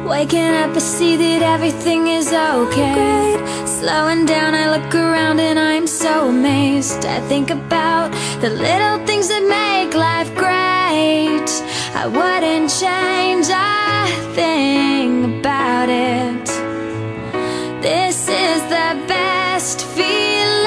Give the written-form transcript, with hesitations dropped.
Waking up, I see that everything is okay. Slowing down, I look around and I'm so amazed. I think about the little things that make life great. I wouldn't change a thing about it. This is the best feeling